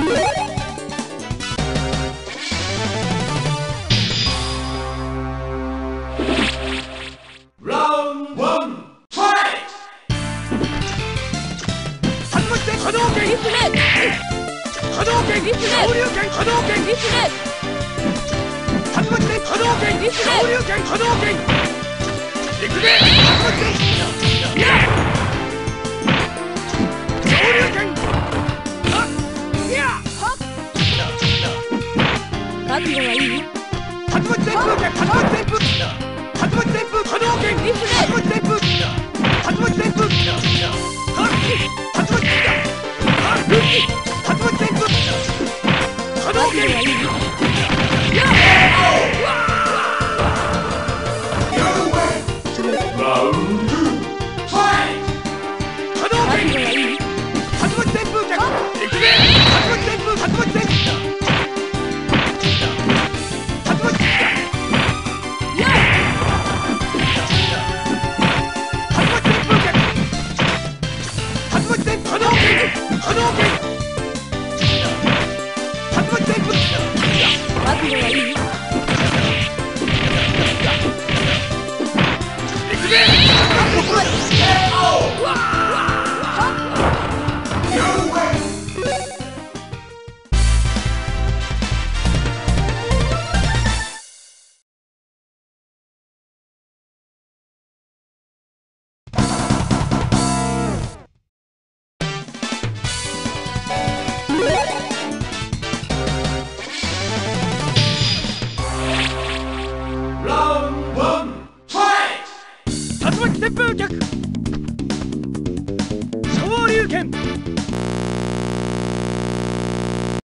라운드 1 파이트! 3번째 가동갱 리플렛! 가동갱 리플렛! 서울유갱 가동갱 리플렛! 3번째 가동갱 리플렛! 서울유갱 가동갱 리플렛 3번째 야! 서울유갱 야! 가는 거야 이. 3번째 부갱 3번째 부 3번째 부 가동갱 리플렛! 3번째 부 3번째 부 3번째 부 가는 거야 가동갱 이. 라운드 파이트! 가는 가동갱 거야 이. 3번째 부갱 3번째 부 3번째 가는 거야 이. 라운드 1 파이트! 3번째 부격 서울유겐